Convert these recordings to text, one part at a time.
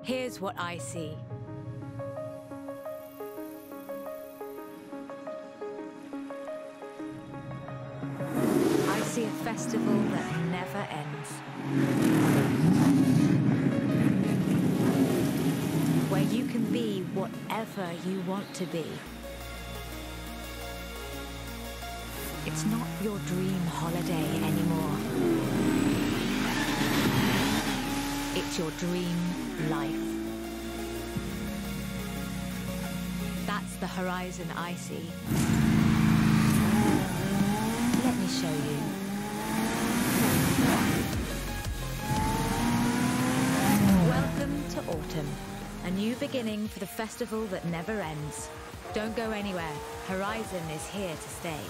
Here's what I see. I see a festival that never ends. Where you can be whatever you want to be. It's not your dream holiday anymore. It's your dream life. That's the horizon I see. Let me show you. Welcome to autumn. A new beginning for the festival that never ends. Don't go anywhere. Horizon is here to stay.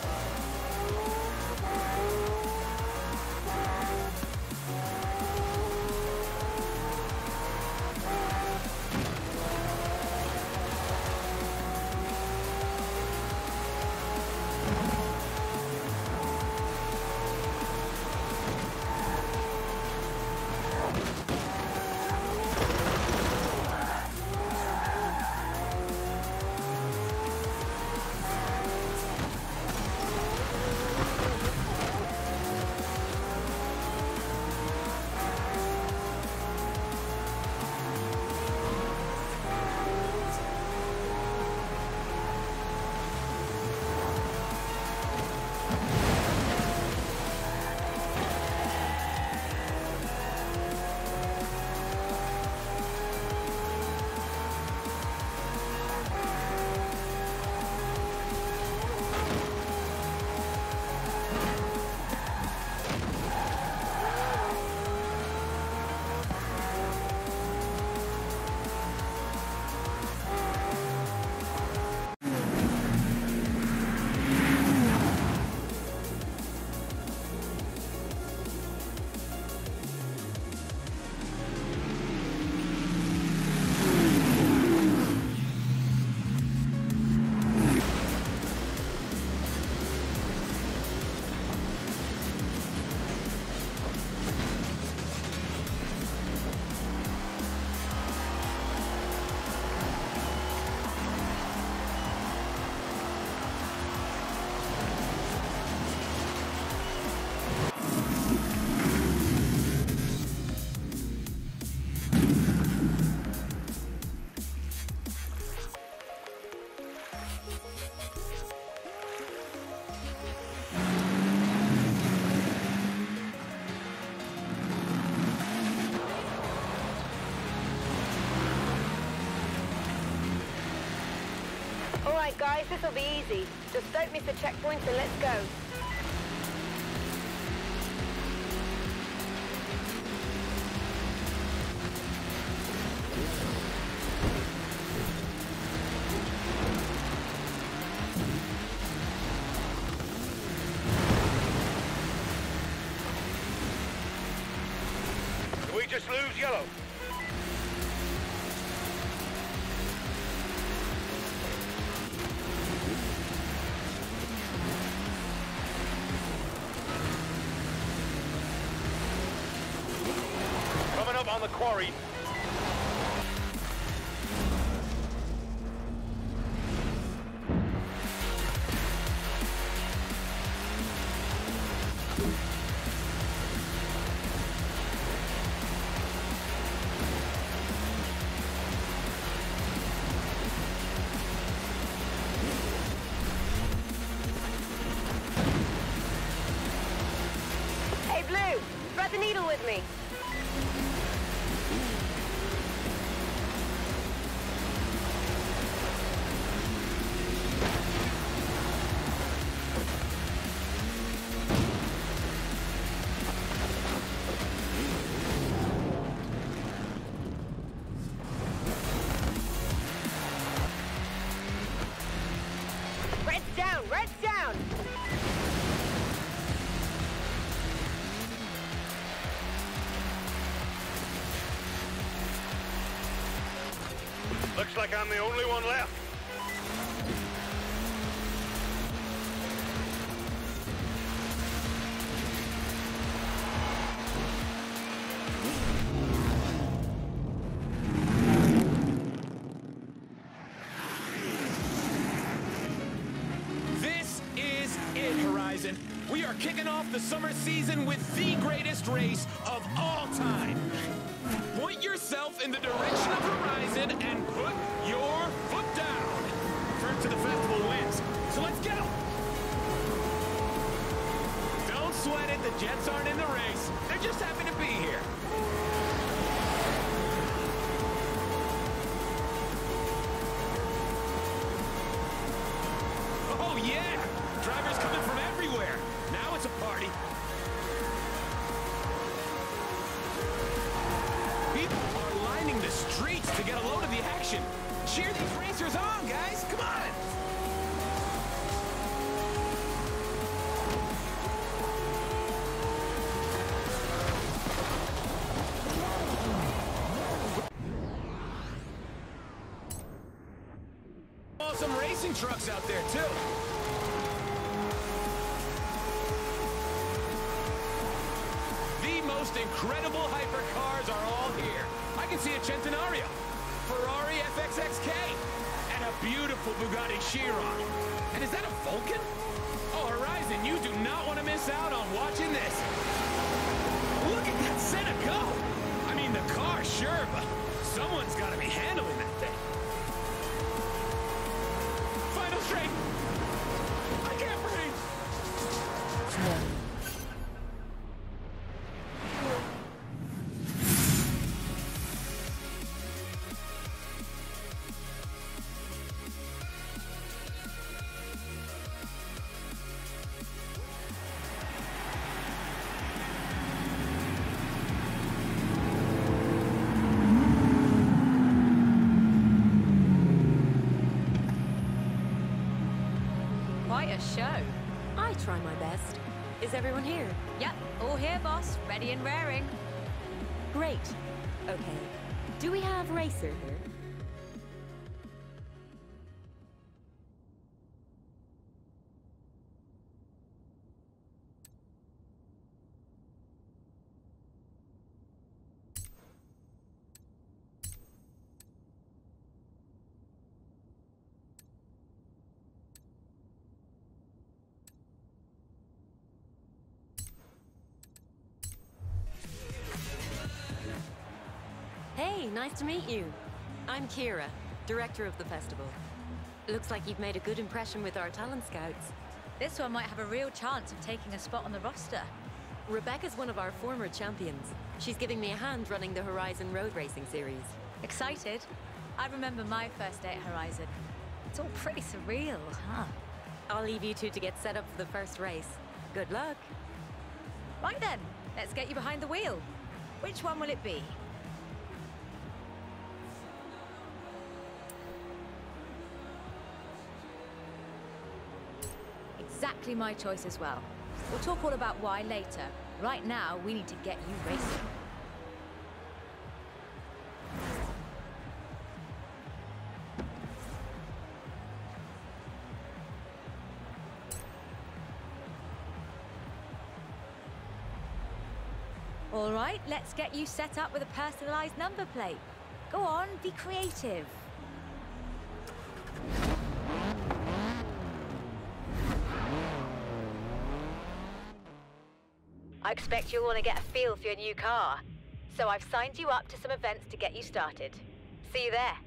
Alright guys, this'll be easy. Just don't miss the checkpoints and let's go. Did we just lose yellow? Coming up on the quarry. Hey Blue, thread the needle with me. Red's down, red's down! Looks like I'm the only one left. off the summer season with the greatest race of all time. Point yourself in the direction of Horizon and put your foot down. First to the festival wins, so let's go. Don't sweat it, the Jets aren't in the race. They're just happy to be here. Oh yeah! Drivers coming from everywhere. Now it's a party. People are lining the streets to get a load of the action. Cheer these racers on, guys. Come on. Oh, some racing trucks out there, too. The most incredible hypercars are all here. I can see a Centenario, Ferrari FXXK, and a beautiful Bugatti Chiron. And is that a Vulcan? Oh, Horizon, you do not want to miss out on watching this. Look at that Senna go. I mean, the car, sure, but someone's got to be handling that thing. Final straight. I can't breathe. Quite a show. I try my best. Is everyone here? Yep, all here, boss. Ready and raring. Great. Okay. Do we have Racer here? Hey, nice to meet you. I'm Kira, director of the festival. Looks like you've made a good impression with our talent scouts. This one might have a real chance of taking a spot on the roster. Rebecca's one of our former champions. She's giving me a hand running the Horizon Road Racing Series. Excited? I remember my first day at Horizon. It's all pretty surreal, huh? I'll leave you two to get set up for the first race. Good luck. Right then, let's get you behind the wheel. Which one will it be? Exactly my choice as well. We'll talk all about why later. Right now, we need to get you racing. All right, let's get you set up with a personalized number plate. Go on, be creative. I expect you'll want to get a feel for your new car. So I've signed you up to some events to get you started. See you there.